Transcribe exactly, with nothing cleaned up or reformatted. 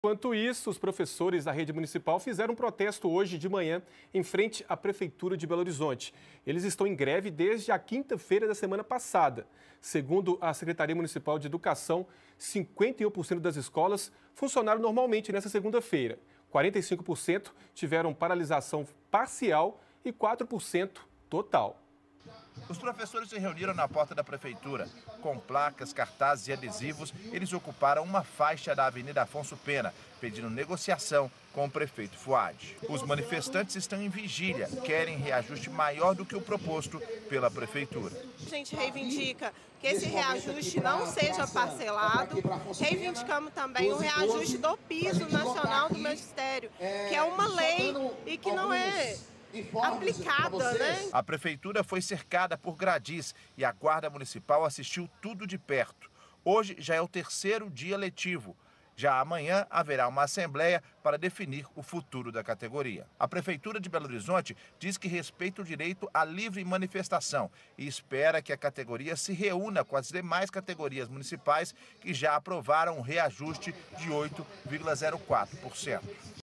Enquanto isso, os professores da rede municipal fizeram um protesto hoje de manhã em frente à Prefeitura de Belo Horizonte. Eles estão em greve desde a quinta-feira da semana passada. Segundo a Secretaria Municipal de Educação, cinquenta e um por cento das escolas funcionaram normalmente nesta segunda-feira. quarenta e cinco por cento tiveram paralisação parcial e quatro por cento total. Os professores se reuniram na porta da prefeitura. Com placas, cartazes e adesivos, eles ocuparam uma faixa da Avenida Afonso Pena, pedindo negociação com o prefeito Fuad. Os manifestantes estão em vigília, querem reajuste maior do que o proposto pela prefeitura. A gente reivindica que esse reajuste não seja parcelado. Reivindicamos também o reajuste do piso nacional do magistério, que é uma lei e que não é aplicada, né? A prefeitura foi cercada por gradis e a guarda municipal assistiu tudo de perto. Hoje já é o terceiro dia letivo. Já amanhã haverá uma assembleia para definir o futuro da categoria. A Prefeitura de Belo Horizonte diz que respeita o direito à livre manifestação e espera que a categoria se reúna com as demais categorias municipais que já aprovaram um reajuste de oito vírgula zero quatro por cento.